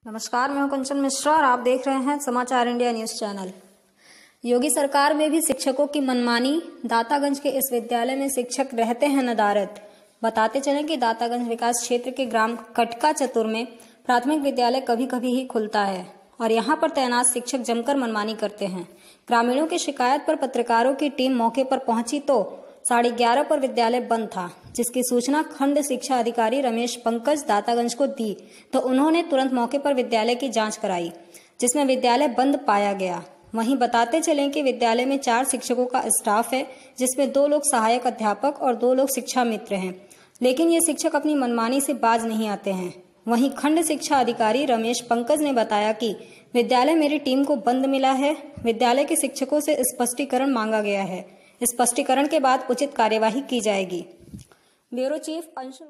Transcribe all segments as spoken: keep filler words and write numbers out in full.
नमस्कार, मैं हूं कंचन मिश्रा और आप देख रहे हैं समाचार इंडिया न्यूज चैनल। योगी सरकार में भी शिक्षकों की मनमानी। दातागंज के इस विद्यालय में शिक्षक रहते हैं नदारद। बताते चलें कि दातागंज विकास क्षेत्र के ग्राम कटका चतुर में प्राथमिक विद्यालय कभी कभी ही खुलता है और यहां पर तैनात शिक्षक जमकर मनमानी करते हैं। ग्रामीणों की शिकायत पर पत्रकारों की टीम मौके पर पहुंची तो साढ़े ग्यारह पर विद्यालय बंद था, जिसकी सूचना खंड शिक्षा अधिकारी रमेश पंकज दातागंज को दी तो उन्होंने तुरंत मौके पर विद्यालय की जांच कराई, जिसमें विद्यालय बंद पाया गया। वहीं बताते चलें कि विद्यालय में चार शिक्षकों का स्टाफ है, जिसमें दो लोग सहायक अध्यापक और दो लोग शिक्षा मित्र हैं, लेकिन ये शिक्षक अपनी मनमानी से बाज नहीं आते हैं। वहीं खंड शिक्षा अधिकारी रमेश पंकज ने बताया कि विद्यालय मेरी टीम को बंद मिला है। विद्यालय के शिक्षकों से स्पष्टीकरण मांगा गया है। स्पष्टीकरण के बाद उचित कार्यवाही की जाएगी। ब्यूरो चीफ अंशुल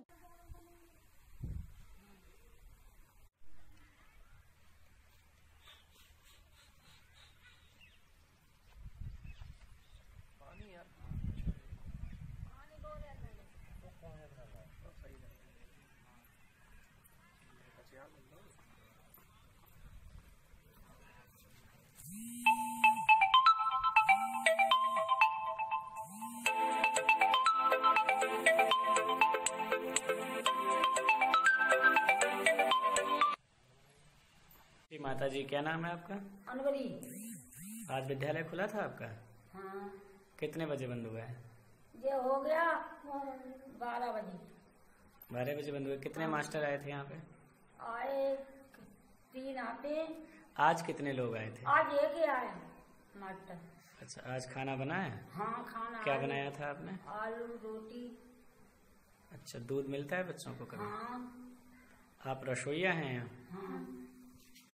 माता जी, क्या नाम है आपका? अनवरी। आज विद्यालय खुला था आपका? हाँ। कितने बजे बंद हुआ है? ये हो गया बारह बजे। बारह बजे बंद हुआ। कितने हाँ। मास्टर आए थे यहाँ पे? आए तीन आते। आज कितने लोग आए थे? आज एक ही आया मास्टर। अच्छा, आज खाना बना है? हाँ, खाना क्या आलू, बनाया था आपने? आलू रोटी। अच्छा, दूध मिलता है बच्चों को कभी? हाँ। आप रसोईया हैं यहाँ? हाँ।